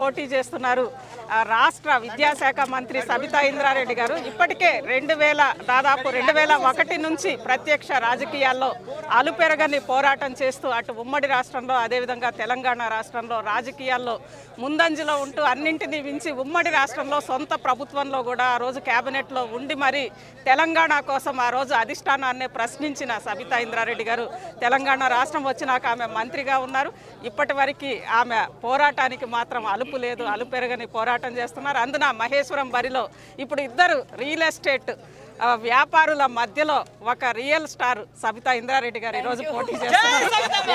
పోటీ చేస్తున్నారు రాష్ట్ర విద్యాశాఖ మంత్రి సబితా ఇంద్రారెడ్డి గారు. ఇప్పటికే దాదాపు 2001 నుంచి ప్రత్యక్ష రాజకీయాల్లో అలుపెరగని పోరాటం చేస్తూ అటు ఉమ్మడి రాష్ట్రంలో అదేవిధంగా తెలంగాణ రాష్ట్రంలో రాజకీయాల్లో ముందంజలో ఉంటూ అన్నింటినీ మించి ఉమ్మడి రాష్ట్రంలో సొంత ప్రభుత్వంలో కూడా ఆ రోజు కేబినెట్లో ఉండి మరి తెలంగాణ కోసం ఆ రోజు అధిష్టానాన్నే ప్రశ్నించిన సబితా ఇంద్రారెడ్డి గారు తెలంగాణ రాష్ట్రం వచ్చినాక ఆమె మంత్రిగా ఉన్నారు. ఇప్పటి వరకు ఆమె పోరాటానికి మాత్రం అలుపు లేదు, అలుపెరగని పోరాటం చేస్తున్నారు. అందున మహేశ్వరం బరిలో ఇప్పుడు ఇద్దరు రియల్ ఎస్టేట్ వ్యాపారుల మధ్యలో ఒక రియల్ స్టార్ సబితా ఇంద్రారెడ్డి గారు ఈరోజు పోటీ చేస్తున్నారు.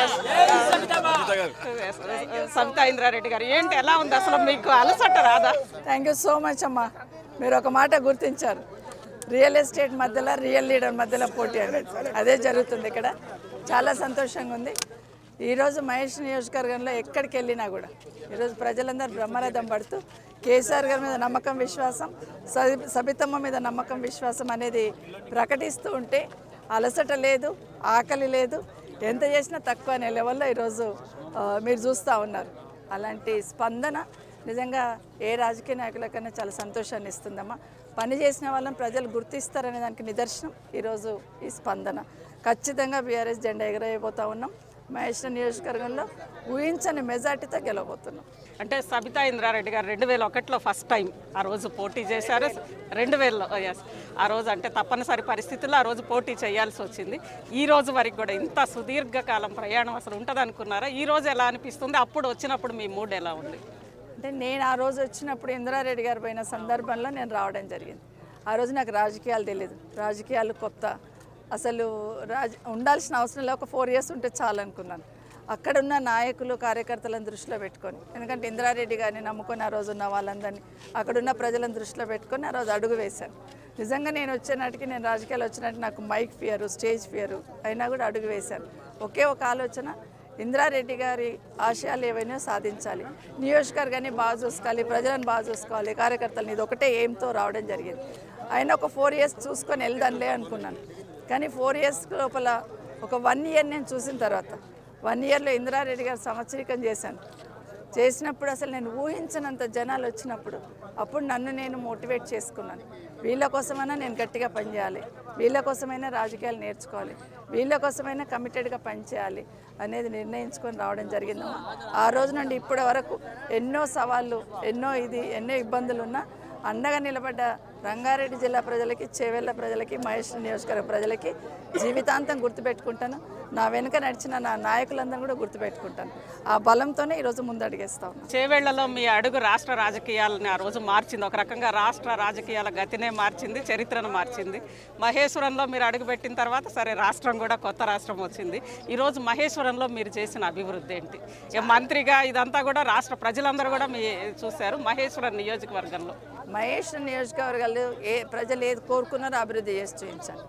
సబితా ఇంద్రారెడ్డి గారు ఏంటి, ఎలా ఉంది అసలు, మీకు అలసట రాదా? థ్యాంక్ యూ సో మచ్ అమ్మా, మీరు ఒక మాట గుర్తించారు. రియల్ ఎస్టేట్ మధ్యలో రియల్ లీడర్ మధ్యలో పోటీ అనేది అదే జరుగుతుంది ఇక్కడ. చాలా సంతోషంగా ఉంది. ఈరోజు మహేష్ నియోజకవర్గంలో ఎక్కడికి వెళ్ళినా కూడా ఈరోజు ప్రజలందరూ బ్రహ్మరథం పడుతూ కేసీఆర్ గారి మీద నమ్మకం, విశ్వాసం, సబితమ్మ మీద నమ్మకం, విశ్వాసం అనేది ప్రకటిస్తూ ఉంటే అలసట లేదు, ఆకలి లేదు, ఎంత చేసినా తక్కువ అనే లెవెల్లో ఈరోజు మీరు చూస్తూ ఉన్నారు. అలాంటి స్పందన నిజంగా ఏ రాజకీయ నాయకులకన్నా చాలా సంతోషాన్ని ఇస్తుందమ్మా. పని చేసిన వాళ్ళని ప్రజలు గుర్తిస్తారనే దానికి నిదర్శనం ఈరోజు ఈ స్పందన. ఖచ్చితంగా బీఆర్ఎస్ జెండా ఎగరవేయబోతూ ఉన్నాం. మహేష్ నియోజకవర్గంలో ఊహించని మెజార్టీతో గెలవబోతున్నాం. అంటే సబితా ఇంద్రారెడ్డి గారు 2001లో ఫస్ట్ టైం ఆ రోజు పోటీ చేశారు. 2000లో ఆ రోజు అంటే తప్పనిసరి పరిస్థితుల్లో ఆ రోజు పోటీ చేయాల్సి వచ్చింది. ఈ రోజు వరకు కూడా ఇంత సుదీర్ఘకాలం ప్రయాణం అసలు ఉంటుంది అనుకున్నారా? ఈ రోజు ఎలా అనిపిస్తుంది? అప్పుడు వచ్చినప్పుడు మీ మూడ్ ఎలా ఉంది? అంటే నేను ఆ రోజు వచ్చినప్పుడు ఇంద్రారెడ్డి గారు పోయిన సందర్భంలో నేను రావడం జరిగింది. ఆ రోజు నాకు రాజకీయాలు తెలియదు, రాజకీయాలు కొత్త, అసలు ఉండాల్సిన అవసరం లేదు, ఒక 4 years ఉంటే చాలనుకున్నాను. అక్కడున్న నాయకులు, కార్యకర్తలను దృష్టిలో పెట్టుకొని, ఎందుకంటే ఇంద్రారెడ్డి గారిని నమ్ముకొని ఆ రోజు ఉన్న వాళ్ళందరినీ, అక్కడున్న ప్రజలను దృష్టిలో పెట్టుకొని ఆ రోజు అడుగు వేశాను. నిజంగా నేను వచ్చేనాటికి, నేను రాజకీయాలు వచ్చినట్టు నాకు మైక్ ఫియరు, స్టేజ్ ఫియరు అయినా కూడా అడుగు వేశాను. ఒకే ఒక ఆలోచన, ఇంద్రారెడ్డి గారి ఆశయాలు ఏవైనా సాధించాలి, నియోజకవర్గాన్ని బాగా చూసుకోవాలి, ప్రజలను బాగా చూసుకోవాలి, కార్యకర్తలని, ఇది ఒకటే ఎయిమ్తో రావడం జరిగింది. అయినా ఒక 4 years చూసుకొని వెళ్దాంలే అనుకున్నాను. కానీ 4 years లోపల ఒక 1 year నేను చూసిన తర్వాత 1 yearలో ఇంద్రారెడ్డి గారు సంవత్సరీకం చేసినప్పుడు అసలు నేను ఊహించినంత జనాలు వచ్చినప్పుడు అప్పుడు నన్ను నేను మోటివేట్ చేసుకున్నాను. వీళ్ళ కోసమైనా నేను గట్టిగా పనిచేయాలి, వీళ్ళ కోసమైనా రాజకీయాలు నేర్చుకోవాలి, వీళ్ళ కోసమైనా కమిటెడ్గా పనిచేయాలి అనేది నిర్ణయించుకొని రావడం జరిగిందమ్మా. ఆ రోజు నుండి ఇప్పటి వరకు ఎన్నో సవాళ్ళు, ఎన్నో ఇబ్బందులు ఉన్నా అండగా నిలబడ్డ రంగారెడ్డి జిల్లా ప్రజలకి, చేవెళ్ళ ప్రజలకి, మహేష్ నియోజకవర్గ ప్రజలకి జీవితాంతం గుర్తుపెట్టుకుంటాను. నా వెనుక నడిచిన నా నాయకులందరూ కూడా గుర్తుపెట్టుకుంటాను. ఆ బలంతోనే ఈరోజు ముందడుగేస్తా ఉన్నాను. చేవెళ్లలో మీ అడుగు రాష్ట్ర రాజకీయాలని ఆ రోజు మార్చింది, ఒక రకంగా రాష్ట్ర రాజకీయాల గతినే మార్చింది, చరిత్రను మార్చింది. మహేశ్వరంలో మీరు అడుగుపెట్టిన తర్వాత సరే రాష్ట్రం కూడా కొత్త రాష్ట్రం వచ్చింది. ఈరోజు మహేశ్వరంలో మీరు చేసిన అభివృద్ధి ఏంటి? మంత్రిగా ఇదంతా కూడా రాష్ట్ర ప్రజలందరూ కూడా మీ చూశారు. మహేశ్వరం నియోజకవర్గంలో మహేష్ నియోజకవర్గాలు ప్రజలు ఏది కోరుకున్నారో అభివృద్ధి చేసి చూపించాను.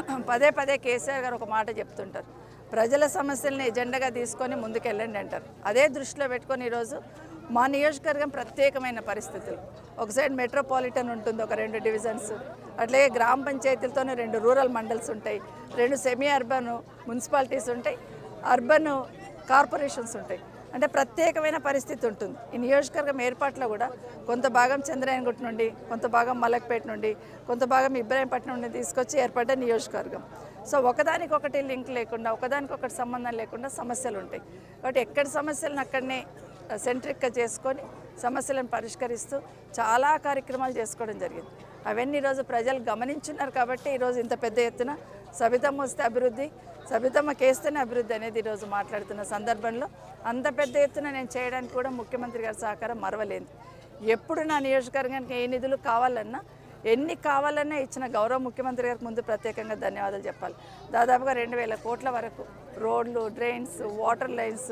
పదే కేసీఆర్ గారు ఒక మాట చెప్తుంటారు, ప్రజల సమస్యల్ని ఎజెండాగా తీసుకొని ముందుకెళ్ళండి అంటారు. అదే దృష్టిలో పెట్టుకొని ఈరోజు మా నియోజకవర్గం ప్రత్యేకమైన పరిస్థితులు, ఒక సైడ్ మెట్రోపాలిటన్ ఉంటుంది, ఒక 2 డివిజన్స్, అట్లాగే గ్రామ పంచాయతీలతోనే 2 రూరల్ మండల్స్ ఉంటాయి, 2 సెమీ అర్బన్ మున్సిపాలిటీస్ ఉంటాయి, అర్బన్ కార్పొరేషన్స్ ఉంటాయి. అంటే ప్రత్యేకమైన పరిస్థితి ఉంటుంది. ఈ నియోజకవర్గం ఏర్పాట్లో కూడా కొంత భాగం చంద్రాయనగుట్ట నుండి, కొంత భాగం మలక్పేట నుండి, కొంత భాగం ఇబ్రాహీంపట్నం నుండి తీసుకొచ్చి ఏర్పడ్డ నియోజకవర్గం. సో ఒకదానికొకటి లింక్ లేకుండా, ఒకదానికొకటి సంబంధం లేకుండా సమస్యలు ఉంటాయి. కాబట్టి ఎక్కడి సమస్యలను అక్కడనే సెంట్రిక్గా చేసుకొని సమస్యలను పరిష్కరిస్తూ చాలా కార్యక్రమాలు చేసుకోవడం జరిగింది. అవన్నీ ఈరోజు ప్రజలు గమనించున్నారు. కాబట్టి ఈరోజు ఇంత పెద్ద ఎత్తున సబితమ్మ వస్తే అభివృద్ధి, సబితమ్మ కేస్తేనే అభివృద్ధి అనేది ఈరోజు మాట్లాడుతున్న సందర్భంలో అంత పెద్ద ఎత్తున నేను చేయడానికి కూడా ముఖ్యమంత్రి గారి సహకారం మరవలేదు. ఎప్పుడు నా నియోజకవర్గానికి ఏ నిధులు కావాలన్నా, ఎన్ని కావాలన్నా ఇచ్చిన గౌరవ ముఖ్యమంత్రి గారికి ముందు ప్రత్యేకంగా ధన్యవాదాలు చెప్పాలి. దాదాపుగా 2000 కోట్ల వరకు రోడ్లు, డ్రైన్స్, వాటర్ లైన్స్,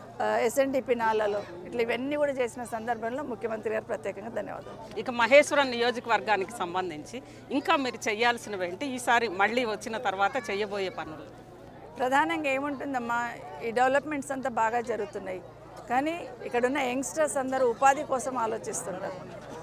SNDP నాలలో ఇట్లా ఇవన్నీ కూడా చేసిన సందర్భంలో ముఖ్యమంత్రి గారు ప్రత్యేకంగా ధన్యవాదాలు. ఇక మహేశ్వరం నియోజకవర్గానికి సంబంధించి ఇంకా మీరు చేయాల్సినవి ఏంటి? ఈసారి మళ్ళీ వచ్చిన తర్వాత చేయబోయే పనులు ప్రధానంగా ఏముంటుందమ్మా, ఈ డెవలప్మెంట్స్ అంతా బాగా జరుగుతున్నాయి, కానీ ఇక్కడున్న యంగ్స్టర్స్ అందరూ ఉపాధి కోసం ఆలోచిస్తున్నారు.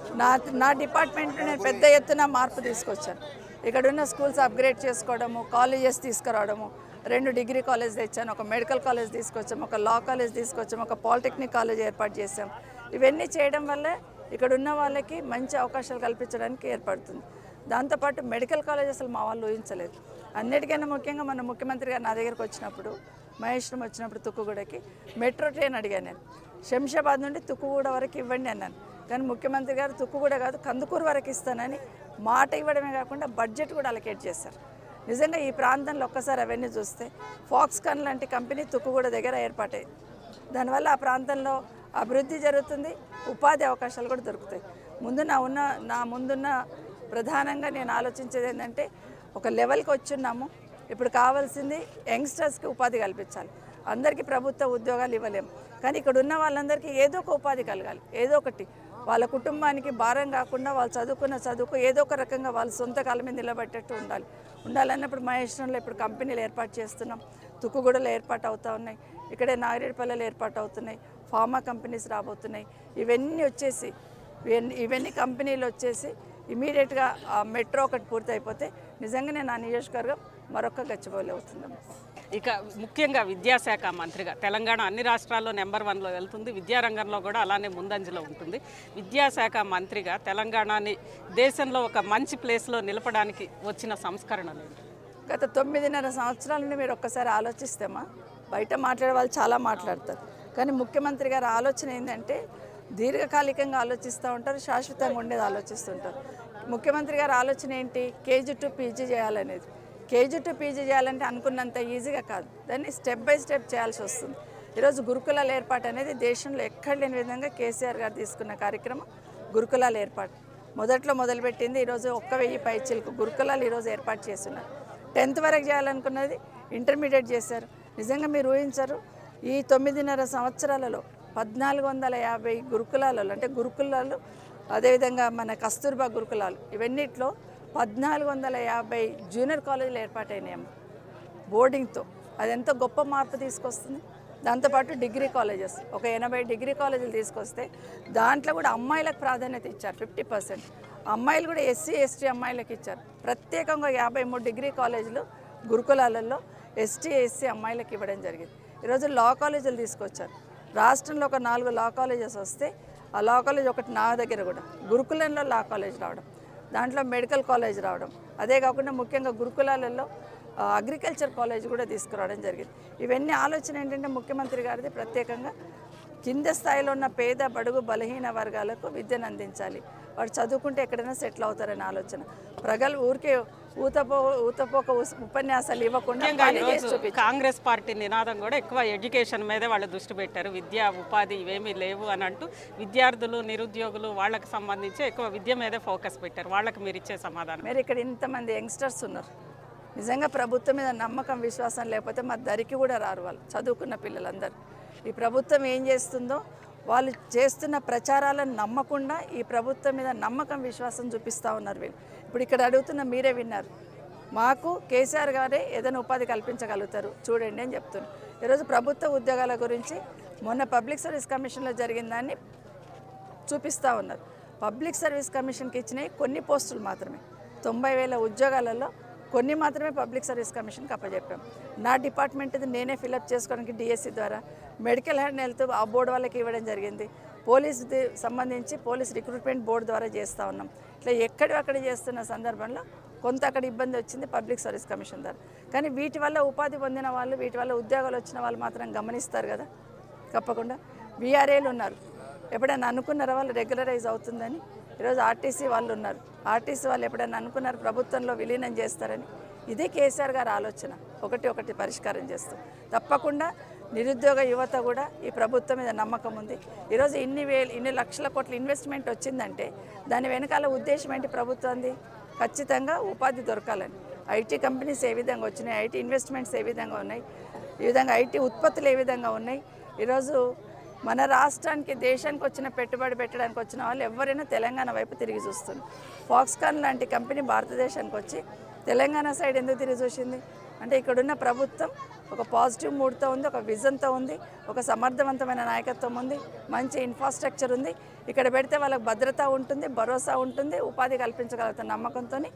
నా డిపార్ట్మెంట్లో నేను పెద్ద ఎత్తున మార్పు తీసుకొచ్చాను. ఇక్కడున్న స్కూల్స్ అప్గ్రేడ్ చేసుకోవడము, కాలేజెస్ తీసుకురావడము, 2 డిగ్రీ కాలేజ్ తెచ్చాను, ఒక మెడికల్ కాలేజ్ తీసుకొచ్చాము, ఒక లా కాలేజ్ తీసుకొచ్చాము, ఒక పాలిటెక్నిక్ కాలేజ్ ఏర్పాటు చేసాం, ఇవన్నీ చేయడం వల్ల ఇక్కడ ఉన్న వాళ్ళకి మంచి అవకాశాలు కల్పించడానికి ఏర్పడుతుంది. దాంతోపాటు మెడికల్ కాలేజ్ అసలు మా వాళ్ళు ఊహించలేదు. అన్నిటికైనా ముఖ్యంగా మన ముఖ్యమంత్రి గారు నా దగ్గరికి వచ్చినప్పుడు, మహేశ్వరం వచ్చినప్పుడు తుక్కుగూడకి మెట్రో ట్రైన్ అడిగాను నేను. శంషాబాద్ నుండి తుక్కుగూడ వరకు ఇవ్వండి అన్నాను. కానీ ముఖ్యమంత్రి గారు తుక్కుగూడ కాదు కందుకూరు వరకు ఇస్తానని మాట ఇవ్వడమే కాకుండా బడ్జెట్ కూడా అలొకేట్ చేశారు. నిజంగా ఈ ప్రాంతంలో ఒక్కసారి అవన్నీ చూస్తే ఫాక్స్కాన్ లాంటి కంపెనీ తుక్కుగూడ దగ్గర ఏర్పాటైంది. దానివల్ల ఆ ప్రాంతంలో అభివృద్ధి జరుగుతుంది, ఉపాధి అవకాశాలు కూడా దొరుకుతాయి. నా ముందున్న ప్రధానంగా నేను ఆలోచించేది ఏంటంటే ఒక లెవెల్కి వచ్చున్నాము. ఇప్పుడు కావాల్సింది యంగ్స్టర్స్కి ఉపాధి కల్పించాలి. అందరికీ ప్రభుత్వ ఉద్యోగాలు ఇవ్వలేము, కానీ ఇక్కడ ఉన్న వాళ్ళందరికీ ఏదో ఒక ఉపాధి కలగాలి. ఏదో ఒకటి వాళ్ళ కుటుంబానికి భారం కాకుండా వాళ్ళు చదువుకున్న చదువుకు ఏదో ఒక రకంగా వాళ్ళ సొంత కాళ్ళ మీద నిలబెట్టేట్టు ఉండాలన్నప్పుడు మహేశ్వరంలో ఇప్పుడు కంపెనీలు ఏర్పాటు చేస్తున్నాం. తుక్కుగూడలో ఏర్పాటు అవుతూ ఉన్నాయి, ఇక్కడే నాగిరెడ్డిపల్లెలో ఏర్పాటు అవుతున్నాయి, ఫార్మా కంపెనీస్ రాబోతున్నాయి. ఇవన్నీ కంపెనీలు వచ్చేసి ఇమీడియట్గా మెట్రో ఒకటి పూర్తి అయిపోతే నిజంగానే నా నియోజకవర్గం మరొక గచ్చిబౌలి అవుతుందమ్మా. ఇక ముఖ్యంగా విద్యాశాఖ మంత్రిగా తెలంగాణ అన్ని రాష్ట్రాల్లో నెంబర్ 1లో వెళ్తుంది, విద్యారంగంలో కూడా అలానే ముందంజలో ఉంటుంది. విద్యాశాఖ మంత్రిగా తెలంగాణని దేశంలో ఒక మంచి ప్లేస్లో నిలపడానికి వచ్చిన సంస్కరణలు ఏంటి? గత 9.5 సంవత్సరాల నుండి మీరు ఒక్కసారి ఆలోచిస్తేమా, బయట మాట్లాడే వాళ్ళు చాలా మాట్లాడతారు, కానీ ముఖ్యమంత్రి గారి ఆలోచన ఏంటంటే దీర్ఘకాలికంగా ఆలోచిస్తూ ఉంటారు, శాశ్వతంగా ఉండేది ఆలోచిస్తుంటారు. ముఖ్యమంత్రి గారి ఆలోచన ఏంటి? కేజీ టు పీజీ చేయాలనేది. కేజీ టు పీజీ చేయాలంటే అనుకున్నంత ఈజీగా కాదు, దాన్ని స్టెప్ బై స్టెప్ చేయాల్సి వస్తుంది. ఈరోజు గురుకులాల ఏర్పాటు అనేది దేశంలో ఎక్కడ లేని విధంగా కేసీఆర్ గారు తీసుకున్న కార్యక్రమం గురుకులాల ఏర్పాటు. మొదట్లో మొదలుపెట్టింది, ఈరోజు 1000 పైచీలకు గురుకులాలు ఈరోజు ఏర్పాటు చేస్తున్నారు. 10th వరకు చేయాలనుకున్నది ఇంటర్మీడియట్ చేశారు. నిజంగా మీరు ఊహించరు, ఈ 9.5 సంవత్సరాలలో 1450 గురుకులాలలో, అంటే గురుకులాలు అదేవిధంగా మన కస్తూర్బా గురుకులాలు, ఇవన్నిట్లో 1450 జూనియర్ కాలేజీలు ఏర్పాటైనాయమ్మ బోర్డింగ్తో. అది ఎంతో గొప్ప మార్పు తీసుకొస్తుంది. దాంతోపాటు డిగ్రీ కాలేజెస్ ఒక 80 డిగ్రీ కాలేజీలు తీసుకొస్తే దాంట్లో కూడా అమ్మాయిలకు ప్రాధాన్యత ఇచ్చారు. 50% అమ్మాయిలు కూడా SC ST అమ్మాయిలకు ఇచ్చారు. ప్రత్యేకంగా 53 డిగ్రీ కాలేజీలు గురుకులాలలో ST SC అమ్మాయిలకు ఇవ్వడం జరిగింది. ఈరోజు లా కాలేజీలు తీసుకొచ్చారు. రాష్ట్రంలో ఒక 4 లా కాలేజెస్ వస్తే ఆ లా కాలేజ్ ఒకటి నా దగ్గర కూడా గురుకులంలో లా కాలేజ్ రావడం, దాంట్లో మెడికల్ కాలేజ్ రావడం, అదే కాకుండా ముఖ్యంగా గురుకులాలలో అగ్రికల్చర్ కాలేజ్ కూడా తీసుకురావడం జరిగింది. ఇవన్నీ ఆలోచన ఏంటంటే ముఖ్యమంత్రి గారిది ప్రత్యేకంగా కింద స్థాయిలో ఉన్న పేద బడుగు బలహీన వర్గాలకు విద్యను అందించాలి, వాడు చదువుకుంటే ఎక్కడైనా సెటిల్ అవుతారనే ఆలోచన. ప్రజలు ఊరికే ఊతపోక ఉపన్యాసాలు ఇవ్వకుండా కాంగ్రెస్ పార్టీ నినాదం కూడా ఎక్కువ ఎడ్యుకేషన్ మీదే వాళ్ళు దృష్టి పెట్టారు. విద్య ఉపాధి ఇవేమీ లేవు అని అంటూ విద్యార్థులు నిరుద్యోగులు వాళ్ళకి సంబంధించి ఎక్కువ విద్య మీదే ఫోకస్ పెట్టారు. వాళ్ళకి మీరు ఇచ్చే సమాధానం? మీరు ఇక్కడ ఇంతమంది యంగ్స్టర్స్ ఉన్నారు, నిజంగా ప్రభుత్వం మీద నమ్మకం విశ్వాసం లేకపోతే మా దరికి కూడా రారు వాళ్ళు చదువుకున్న పిల్లలందరూ. ఈ ప్రభుత్వం ఏం చేస్తుందో వాళ్ళు చేస్తున్న ప్రచారాలను నమ్మకుండా ఈ ప్రభుత్వం మీద నమ్మకం విశ్వాసం చూపిస్తూ ఉన్నారు వీళ్ళు. ఇప్పుడు ఇక్కడ అడుగుతున్న మీరే విన్నారు, మాకు కేసీఆర్ గారే ఏదైనా ఉపాధి కల్పించగలుగుతారు చూడండి అని చెప్తున్నారు. ఈరోజు ప్రభుత్వ ఉద్యోగాల గురించి మొన్న పబ్లిక్ సర్వీస్ కమిషన్లో జరిగిన దాన్ని చూపిస్తూ ఉన్నారు. పబ్లిక్ సర్వీస్ కమిషన్కి ఇచ్చినవి కొన్ని పోస్టులు మాత్రమే, 90,000 ఉద్యోగాలలో కొన్ని మాత్రమే పబ్లిక్ సర్వీస్ కమిషన్కి అప్పచెప్పాం. నా డిపార్ట్మెంట్ది నేనే ఫిలప్ చేసుకోవడానికి డిఎస్సి ద్వారా మెడికల్ అండ్ హెల్త్ ఆ బోర్డు వాళ్ళకి ఇవ్వడం జరిగింది. పోలీసుది సంబంధించి పోలీస్ రిక్రూట్మెంట్ బోర్డు ద్వారా చేస్తూ ఉన్నాం. ఇట్లా ఎక్కడక్కడ చేస్తున్న సందర్భంలో కొంత అక్కడ ఇబ్బంది వచ్చింది పబ్లిక్ సర్వీస్ కమిషన్ ద్వారా. కానీ వీటి వల్ల ఉపాధి పొందిన వాళ్ళు, వీటి వల్ల ఉద్యోగాలు వచ్చిన వాళ్ళు మాత్రం గమనిస్తారు కదా. తప్పకుండా వీఆర్ఏలు ఉన్నారు, ఎప్పుడైనా అనుకున్నారా వాళ్ళు రెగ్యులరైజ్ అవుతుందని? ఈరోజు ఆర్టీసీ వాళ్ళు ఉన్నారు, ఆర్టీసీ వాళ్ళు ఎప్పుడైనా అనుకున్నారు ప్రభుత్వంలో విలీనం చేస్తారని? ఇదే కేసీఆర్ గారి ఆలోచన, ఒకటి పరిష్కారం చేస్తూ. తప్పకుండా నిరుద్యోగ యువత కూడా ఈ ప్రభుత్వం మీద నమ్మకం ఉంది. ఈరోజు ఇన్ని లక్షల కోట్ల ఇన్వెస్ట్మెంట్ వచ్చిందంటే దాని వెనకాల ఉద్దేశం ఏంటి ప్రభుత్వంది? ఖచ్చితంగా ఉపాధి దొరకాలని. ఐటీ కంపెనీస్ ఏ విధంగా వచ్చినాయి, ఐటీ ఇన్వెస్ట్మెంట్స్ ఏ విధంగా ఉన్నాయి, ఈ విధంగా ఐటీ ఉత్పత్తులు ఏ విధంగా ఉన్నాయి. ఈరోజు మన రాష్ట్రానికి దేశానికి వచ్చిన పెట్టుబడి పెట్టడానికి వచ్చిన వాళ్ళు ఎవరైనా తెలంగాణ వైపు తిరిగి చూస్తున్నారు. ఫాక్స్కాన్ లాంటి కంపెనీ భారతదేశానికి వచ్చి తెలంగాణ సైడ్ ఎందుకు తిరిగి చూసింది అంటే ఇక్కడున్న ప్రభుత్వం ఒక పాజిటివ్ మూడ్తో ఉంది, ఒక విజన్తో ఉంది, ఒక సమర్థవంతమైన నాయకత్వం ఉంది, మంచి ఇన్ఫ్రాస్ట్రక్చర్ ఉంది. ఇక్కడ పెడితే వాళ్ళకి భద్రత ఉంటుంది, భరోసా ఉంటుంది, ఉపాధి కల్పించగలుగుతున్న నమ్మకంతో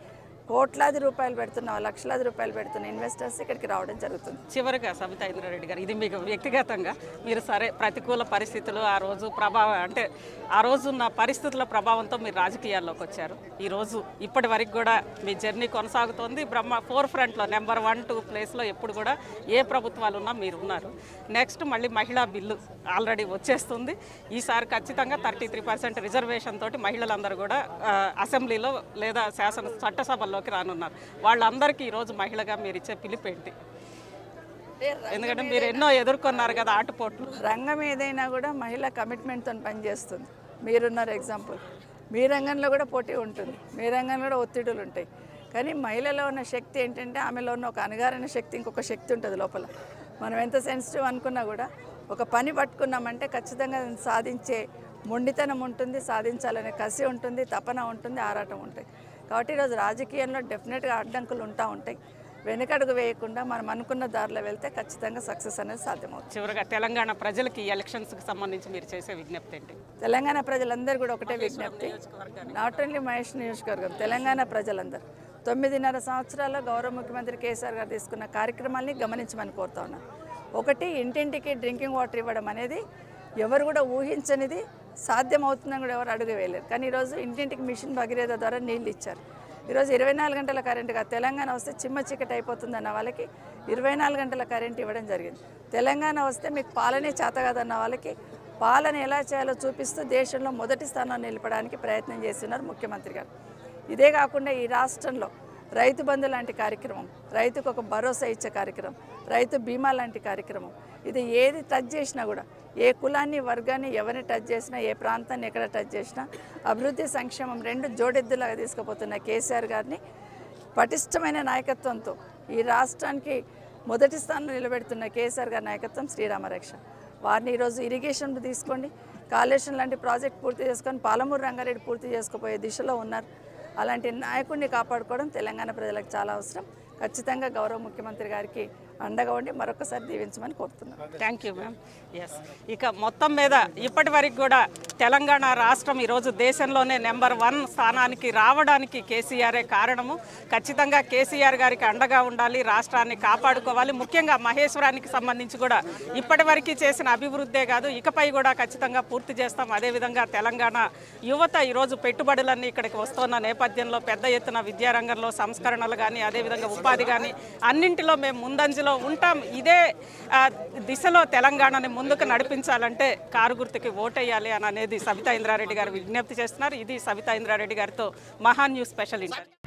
కోట్లాది రూపాయలు పెడుతున్న లక్షలాది రూపాయలు పెడుతున్న ఇన్వెస్టర్స్ ఇక్కడికి రావడం జరుగుతుంది. చివరిగా సబితా ఇంద్రారెడ్డి గారు, ఇది మీకు వ్యక్తిగతంగా మీరు సరే ప్రతికూల పరిస్థితులు ఆ రోజు ప్రభావం అంటే ఆ రోజు ఉన్న పరిస్థితుల ప్రభావంతో మీరు రాజకీయాల్లోకి వచ్చారు. ఈరోజు ఇప్పటి వరకు కూడా మీ జర్నీ కొనసాగుతోంది. ఫోర్ ఫ్రంట్లో నెంబర్ 1, 2 ప్లేస్లో ఎప్పుడు కూడా ఏ ప్రభుత్వాలు ఉన్నా మీరు ఉన్నారు. నెక్స్ట్ మళ్ళీ మహిళా బిల్లు ఆల్రెడీ వచ్చేస్తుంది. ఈసారి ఖచ్చితంగా 33% రిజర్వేషన్ తోటి మహిళలందరూ కూడా అసెంబ్లీలో లేదా చట్టసభల్లోకి రానున్నారు. వాళ్ళందరికీ ఈరోజు మహిళగా మీరు ఇచ్చే పిలుపేంటి? ఎందుకంటే మీరు ఎన్నో ఎదుర్కొన్నారు కదా ఆటుపోట్లు. రంగం ఏదైనా కూడా మహిళ కమిట్మెంట్తో పనిచేస్తుంది. మీరున్నారు ఎగ్జాంపుల్. మీ రంగంలో కూడా పోటీ ఉంటుంది, మీ రంగంలో కూడా ఒత్తిడులు ఉంటాయి. కానీ మహిళలో ఉన్న శక్తి ఏంటంటే ఆమెలో ఉన్న ఒక అణగారిన శక్తి, ఇంకొక శక్తి ఉంటుంది లోపల. మనం ఎంత సెన్సిటివ్ అనుకున్నా కూడా ఒక పని పట్టుకున్నామంటే ఖచ్చితంగా సాధించే మొండితనం ఉంటుంది, సాధించాలనే కసి ఉంటుంది, తపన ఉంటుంది, ఆరాటం ఉంటాయి. కాబట్టి ఈరోజు రాజకీయంలో డెఫినెట్గా అడ్డంకులు ఉంటాయి. వెనకడుగు వేయకుండా మనం అనుకున్న దారిలో వెళ్తే ఖచ్చితంగా సక్సెస్ అనేది సాధ్యమవుతుంది. చివరిగా తెలంగాణ ప్రజలకి ఎలక్షన్స్కి సంబంధించి మీరు చేసే విజ్ఞప్తి ఏంటి? తెలంగాణ ప్రజలందరూ కూడా ఒకటే విజ్ఞప్తి, నాట్ ఓన్లీ మహేష్ నియోజకవర్గం, తెలంగాణ ప్రజలందరూ 9.5 సంవత్సరాల్లో గౌరవ ముఖ్యమంత్రి కేసీఆర్ గారు తీసుకున్న కార్యక్రమాల్ని గమనించమని కోరుతా ఉన్నాను. ఒకటి, ఇంటింటికి డ్రింకింగ్ వాటర్ ఇవ్వడం అనేది ఎవరు కూడా ఊహించనిది, సాధ్యమవుతుందని కూడా ఎవరు అడుగు వేయలేరు. కానీ ఈరోజు ఇంటింటికి మిషన్ భగీరథ ద్వారా నీళ్ళు ఇచ్చారు. ఈరోజు 24 గంటల కరెంటుగా తెలంగాణ వస్తే చిమ్మ చీకటి అయిపోతుందన్న వాళ్ళకి 24 గంటల కరెంటు ఇవ్వడం జరిగింది. తెలంగాణ వస్తే మీకు పాలనే చేత కాదన్న వాళ్ళకి పాలన ఎలా చేయాలో చూపిస్తూ దేశంలో మొదటి స్థానాన్ని నిలపడానికి ప్రయత్నం చేస్తున్నారు ముఖ్యమంత్రి గారు. ఇదే కాకుండా ఈ రాష్ట్రంలో రైతు బంధు లాంటి కార్యక్రమం, రైతుకు ఒక భరోసా ఇచ్చే కార్యక్రమం, రైతు బీమా లాంటి కార్యక్రమం, ఇది ఏది టచ్ చేసినా కూడా, ఏ కులాన్ని వర్గాన్ని ఎవరిని టచ్ చేసినా, ఏ ప్రాంతాన్ని ఎక్కడ టచ్ చేసినా అభివృద్ధి సంక్షేమం 2 జోడెద్దులాగా తీసుకుపోతున్న కేసీఆర్ గారిని పటిష్టమైన నాయకత్వంతో ఈ రాష్ట్రానికి మొదటి స్థానంలో నిలబెడుతున్న కేసీఆర్ గారి నాయకత్వం శ్రీరామరక్ష. వారిని ఈరోజు ఇరిగేషన్ తీసుకోండి, కాళేశ్వరం లాంటి ప్రాజెక్ట్ పూర్తి చేసుకొని పాలమూరు రంగారెడ్డి పూర్తి చేసుకుపోయే దిశలో ఉన్నారు. అలాంటి నాయకుడిని కాపాడుకోవడం తెలంగాణ ప్రజలకు చాలా అవసరం. ఖచ్చితంగా గౌరవ ముఖ్యమంత్రి గారికి అండగా ఉండి మరొకసారి దీవించమని కోరుతున్నాను. Thank you ma'am. ఎస్, ఇక మొత్తం మీద ఇప్పటి వరకు కూడా తెలంగాణ రాష్ట్రం ఈరోజు దేశంలోనే నెంబర్ 1 స్థానానికి రావడానికి కేసీఆరే కారణము. ఖచ్చితంగా కేసీఆర్ గారికి అండగా ఉండాలి, రాష్ట్రాన్ని కాపాడుకోవాలి. ముఖ్యంగా మహేశ్వరానికి సంబంధించి కూడా ఇప్పటి వరకు చేసిన అభివృద్ధే కాదు, ఇకపై కూడా ఖచ్చితంగా పూర్తి చేస్తాం. అదేవిధంగా తెలంగాణ యువత ఈరోజు పెట్టుబడులన్నీ ఇక్కడికి వస్తున్న నేపథ్యంలో పెద్ద ఎత్తున విద్యారంగంలో సంస్కరణలు కానీ, అదేవిధంగా ఉపాధి కానీ అన్నింటిలో మేము ముందంజలో ఉంటాం. ఇదే దిశలో తెలంగాణని ముందుకు నడిపించాలంటే కారు గుర్తుకి ఓటేయాలి అని అనేది సబితా ఇంద్రారెడ్డి గారు విజ్ఞప్తి చేస్తున్నారు. ఇది సబితా ఇంద్రారెడ్డి గారితో మహా న్యూస్ స్పెషల్ ఇంటర్వ్యూ.